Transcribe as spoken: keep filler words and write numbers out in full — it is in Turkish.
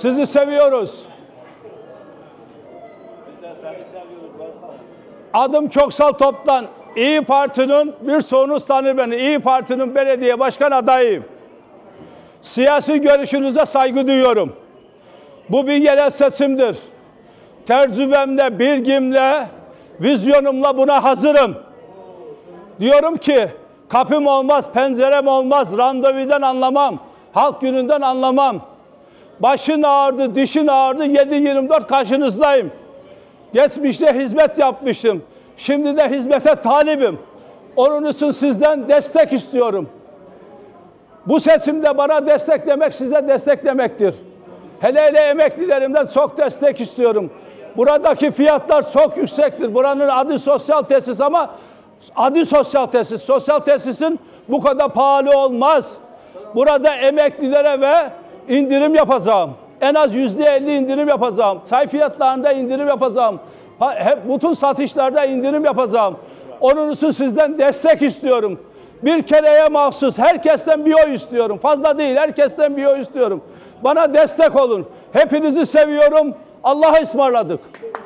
Sizi seviyoruz. Adım Köksal Toptan. İyi Parti'nin, bir çoğunuz tanır beni, İyi Parti'nin belediye başkan adayıyım. Siyasi görüşünüze saygı duyuyorum. Bu bir yerel seçimdir. Tecrübemle, bilgimle, vizyonumla buna hazırım. Diyorum ki, kapım olmaz, pencerem olmaz, randevudan anlamam, halk gününden anlamam. Başın ağrıdı, dişin ağrıdı, yedi yirmi dört karşınızdayım. Geçmişte hizmet yapmıştım. Şimdi de hizmete talibim. Onun için sizden destek istiyorum. Bu seçimde bana destek demek size destek demektir. Hele hele emeklilerimden çok destek istiyorum. Buradaki fiyatlar çok yüksektir. Buranın adı sosyal tesis ama adı sosyal tesis. Sosyal tesisin bu kadar pahalı olmaz. Burada emeklilere ve indirim yapacağım. En az yüzde elli indirim yapacağım. Çay fiyatlarında indirim yapacağım. Hep bütün satışlarda indirim yapacağım. Onun için sizden destek istiyorum. Bir kereye mahsus herkesten bir oy istiyorum. Fazla değil, herkesten bir oy istiyorum. Bana destek olun. Hepinizi seviyorum. Allah'a ısmarladık.